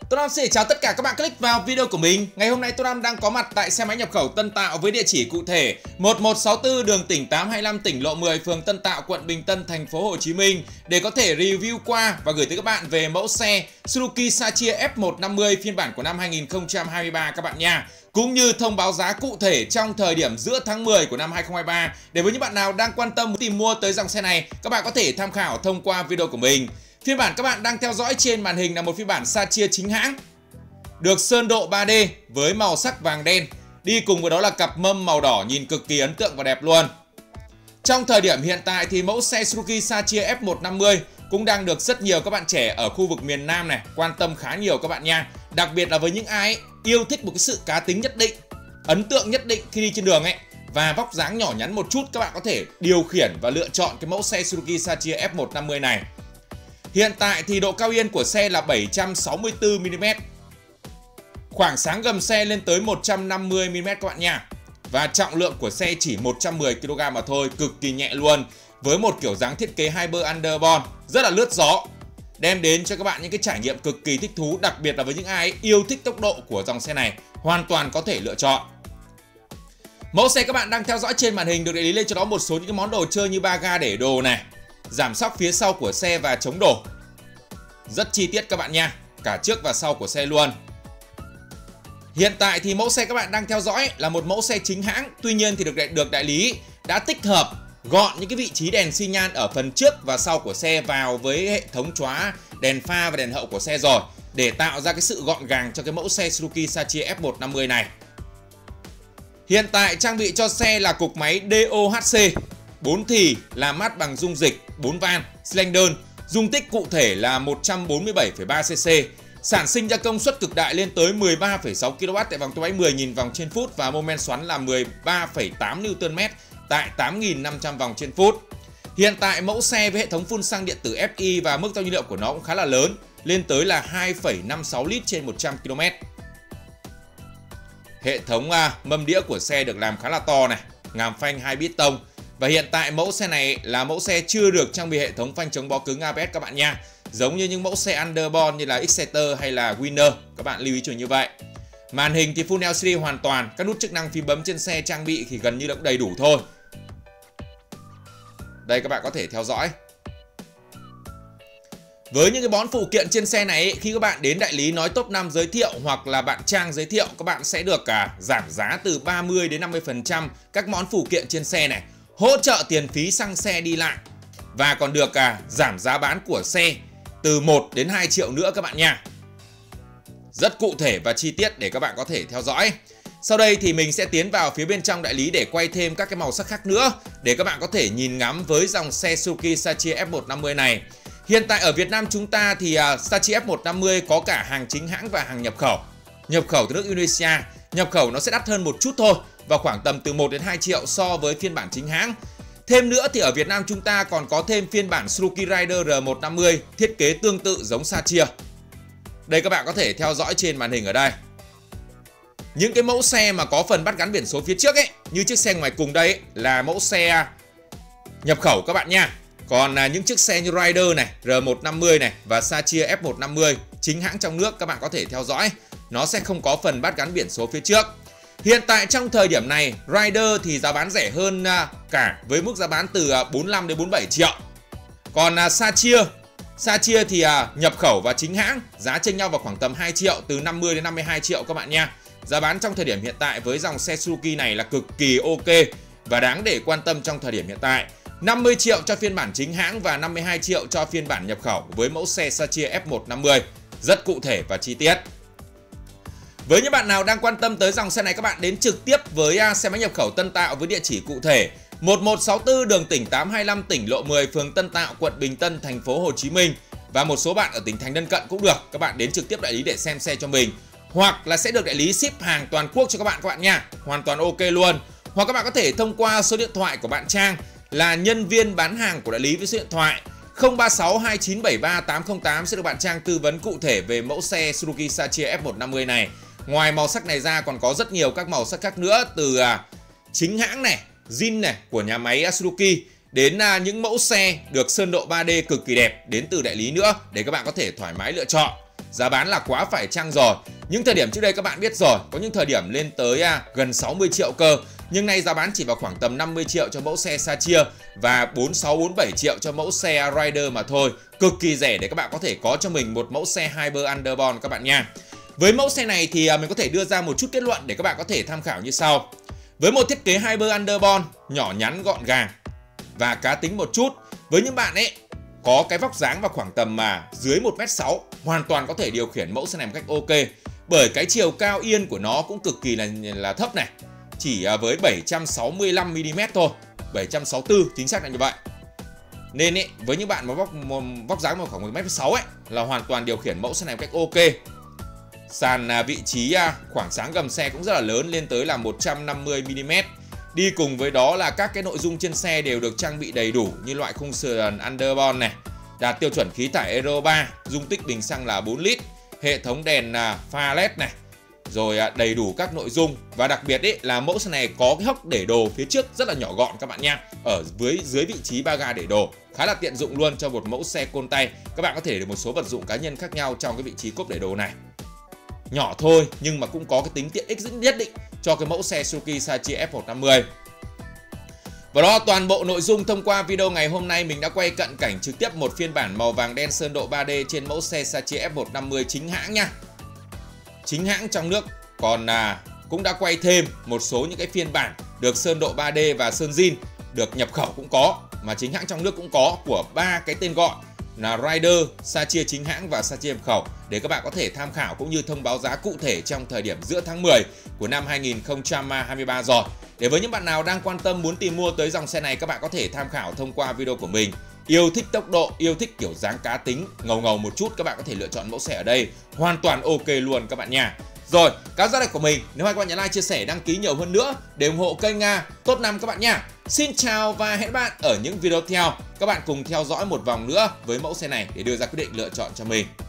Tôi Nam xin chào tất cả các bạn click vào video của mình. Ngày hôm nay tôi Nam đang có mặt tại xe máy nhập khẩu Tân Tạo với địa chỉ cụ thể 1164 đường tỉnh 825 tỉnh Lộ 10, phường Tân Tạo, quận Bình Tân, thành phố Hồ Chí Minh để có thể review qua và gửi tới các bạn về mẫu xe Suzuki Satria F150 phiên bản của năm 2023 các bạn nha. Cũng như thông báo giá cụ thể trong thời điểm giữa tháng 10 của năm 2023 để với những bạn nào đang quan tâm tìm mua tới dòng xe này, các bạn có thể tham khảo thông qua video của mình. Phiên bản các bạn đang theo dõi trên màn hình là một phiên bản Satria chính hãng, được sơn độ 3D với màu sắc vàng đen, đi cùng với đó là cặp mâm màu đỏ nhìn cực kỳ ấn tượng và đẹp luôn. Trong thời điểm hiện tại thì mẫu xe Suzuki Satria F150 cũng đang được rất nhiều các bạn trẻ ở khu vực miền Nam này quan tâm khá nhiều các bạn nha. Đặc biệt là với những ai yêu thích một cái sự cá tính nhất định, ấn tượng nhất định khi đi trên đường ấy, và vóc dáng nhỏ nhắn một chút, các bạn có thể điều khiển và lựa chọn cái mẫu xe Suzuki Satria F150 này. Hiện tại thì độ cao yên của xe là 764mm. Khoảng sáng gầm xe lên tới 150mm các bạn nha. Và trọng lượng của xe chỉ 110kg mà thôi, cực kỳ nhẹ luôn. Với một kiểu dáng thiết kế Hyper Underbone rất là lướt gió, đem đến cho các bạn những cái trải nghiệm cực kỳ thích thú. Đặc biệt là với những ai yêu thích tốc độ của dòng xe này, hoàn toàn có thể lựa chọn. Mẫu xe các bạn đang theo dõi trên màn hình được để ý lên cho đó một số những cái món đồ chơi như ba ga để đồ này, giảm xóc phía sau của xe và chống đổ. Rất chi tiết các bạn nha, cả trước và sau của xe luôn. Hiện tại thì mẫu xe các bạn đang theo dõi là một mẫu xe chính hãng. Tuy nhiên thì được đại lý đã tích hợp gọn những cái vị trí đèn xi nhan ở phần trước và sau của xe vào với hệ thống chóa đèn pha và đèn hậu của xe rồi, để tạo ra cái sự gọn gàng cho cái mẫu xe Suzuki Satria F150 này. Hiện tại trang bị cho xe là cục máy DOHC 4 thì làm mát bằng dung dịch 4 van, xi lanh đơn, dung tích cụ thể là 147,3cc, sản sinh ra công suất cực đại lên tới 13,6 kW tại vòng tua máy 10.000 vòng trên phút và mô men xoắn là 13,8 Nm tại 8.500 vòng trên phút. Hiện tại mẫu xe với hệ thống phun xăng điện tử FI và mức giao nhiên liệu của nó cũng khá là lớn, lên tới là 2,56 lít trên 100 km. Hệ thống mâm đĩa của xe được làm khá là to này, ngàm phanh 2 bít tông. Và hiện tại mẫu xe này là mẫu xe chưa được trang bị hệ thống phanh chống bó cứng ABS các bạn nha. Giống như những mẫu xe Underbone như là Exciter hay là Winner, các bạn lưu ý cho như vậy. Màn hình thì Full LCD hoàn toàn, các nút chức năng phím bấm trên xe trang bị thì gần như là cũng đầy đủ thôi. Đây các bạn có thể theo dõi. Với những cái món phụ kiện trên xe này, khi các bạn đến đại lý nói top 5 giới thiệu hoặc là bạn Trang giới thiệu, các bạn sẽ được giảm giá từ 30 đến 50% các món phụ kiện trên xe này, hỗ trợ tiền phí xăng xe đi lại và còn được giảm giá bán của xe từ 1 đến 2 triệu nữa các bạn nha. Rất cụ thể và chi tiết để các bạn có thể theo dõi. Sau đây thì mình sẽ tiến vào phía bên trong đại lý để quay thêm các cái màu sắc khác nữa để các bạn có thể nhìn ngắm với dòng xe Suzuki Satria F150 này. Hiện tại ở Việt Nam chúng ta thì Satria F150 có cả hàng chính hãng và hàng nhập khẩu. Nhập khẩu từ nước Indonesia, nhập khẩu nó sẽ đắt hơn một chút thôi, vào khoảng tầm từ 1 đến 2 triệu so với phiên bản chính hãng. Thêm nữa thì ở Việt Nam chúng ta còn có thêm phiên bản Suzuki Rider R150 thiết kế tương tự giống Satria. Đây các bạn có thể theo dõi trên màn hình ở đây. Những cái mẫu xe mà có phần bắt gắn biển số phía trước ấy, như chiếc xe ngoài cùng đây ấy, là mẫu xe nhập khẩu các bạn nha. Còn những chiếc xe như Rider này, R150 này và Satria F150 chính hãng trong nước các bạn có thể theo dõi, nó sẽ không có phần bắt gắn biển số phía trước. Hiện tại trong thời điểm này, Rider thì giá bán rẻ hơn cả với mức giá bán từ 45 đến 47 triệu. Còn Satria thì nhập khẩu và chính hãng giá chênh nhau vào khoảng tầm 2 triệu, từ 50 đến 52 triệu các bạn nha. Giá bán trong thời điểm hiện tại với dòng xe Suzuki này là cực kỳ ok và đáng để quan tâm trong thời điểm hiện tại. 50 triệu cho phiên bản chính hãng và 52 triệu cho phiên bản nhập khẩu với mẫu xe Satria F150. Rất cụ thể và chi tiết. Với những bạn nào đang quan tâm tới dòng xe này, các bạn đến trực tiếp với xe máy nhập khẩu Tân Tạo với địa chỉ cụ thể 1164 đường tỉnh 825 tỉnh Lộ 10, phường Tân Tạo, quận Bình Tân, thành phố Hồ Chí Minh. Và một số bạn ở tỉnh thành lân cận cũng được. Các bạn đến trực tiếp đại lý để xem xe cho mình. Hoặc là sẽ được đại lý ship hàng toàn quốc cho các bạn nha. Hoàn toàn ok luôn. Hoặc các bạn có thể thông qua số điện thoại của bạn Trang là nhân viên bán hàng của đại lý với số điện thoại 036 2973 808 sẽ được bạn Trang tư vấn cụ thể về mẫu xe Suzuki Satria F150 này. Ngoài màu sắc này ra còn có rất nhiều các màu sắc khác nữa, từ chính hãng này, zin này của nhà máy Suzuki đến những mẫu xe được sơn độ 3D cực kỳ đẹp đến từ đại lý nữa để các bạn có thể thoải mái lựa chọn. giá bán là quá phải chăng rồi. Những thời điểm trước đây các bạn biết rồi, có những thời điểm lên tới gần 60 triệu cơ. Nhưng nay giá bán chỉ vào khoảng tầm 50 triệu cho mẫu xe Satir và 46-47 triệu cho mẫu xe Rider mà thôi. Cực kỳ rẻ để các bạn có thể có cho mình một mẫu xe Hyper Underbone các bạn nha. Với mẫu xe này thì mình có thể đưa ra một chút kết luận để các bạn có thể tham khảo như sau. Với một thiết kế Hyper Underbone nhỏ nhắn gọn gàng và cá tính một chút, với những bạn ấy có cái vóc dáng vào khoảng tầm dưới 1m6, hoàn toàn có thể điều khiển mẫu xe này một cách ok. Bởi cái chiều cao yên của nó cũng cực kỳ là thấp này, chỉ với 765mm thôi, 764 chính xác là như vậy. Nên ấy, với những bạn mà vóc dáng vào khoảng 1m6 ấy là hoàn toàn điều khiển mẫu xe này một cách ok. Sàn vị trí khoảng sáng gầm xe cũng rất là lớn, lên tới là 150mm. Đi cùng với đó là các cái nội dung trên xe đều được trang bị đầy đủ, như loại khung sườn Underbone này, đạt tiêu chuẩn khí thải Euro 3, dung tích bình xăng là 4 lít, hệ thống đèn pha LED này, rồi đầy đủ các nội dung. Và đặc biệt ấy là mẫu xe này có cái hốc để đồ phía trước rất là nhỏ gọn các bạn nha, ở dưới vị trí ba ga để đồ, khá là tiện dụng luôn cho một mẫu xe côn tay. Các bạn có thể để một số vật dụng cá nhân khác nhau trong cái vị trí cốp để đồ này. Nhỏ thôi nhưng mà cũng có cái tính tiện ích nhất định cho cái mẫu xe Suzuki Satir F150. Và đó toàn bộ nội dung thông qua video ngày hôm nay. Mình đã quay cận cảnh trực tiếp một phiên bản màu vàng đen sơn độ 3D trên mẫu xe Satir F150 chính hãng nha. Chính hãng trong nước. Còn cũng đã quay thêm một số những cái phiên bản được sơn độ 3D và sơn zin, được nhập khẩu cũng có, mà chính hãng trong nước cũng có, của 3 cái tên gọi là Rider, Satir chính hãng và Satir nhập khẩu, để các bạn có thể tham khảo cũng như thông báo giá cụ thể trong thời điểm giữa tháng 10 của năm 2023 rồi. Để với những bạn nào đang quan tâm muốn tìm mua tới dòng xe này, các bạn có thể tham khảo thông qua video của mình. Yêu thích tốc độ, yêu thích kiểu dáng cá tính, ngầu ngầu một chút, các bạn có thể lựa chọn mẫu xe ở đây. Hoàn toàn ok luôn các bạn nha. Rồi, các giá này của mình, nếu các bạn nhấn like, chia sẻ, đăng ký nhiều hơn nữa để ủng hộ kênh Top 5 các bạn nha. Xin chào và hẹn gặp bạn ở những video tiếp theo. Các bạn cùng theo dõi một vòng nữa với mẫu xe này để đưa ra quyết định lựa chọn cho mình.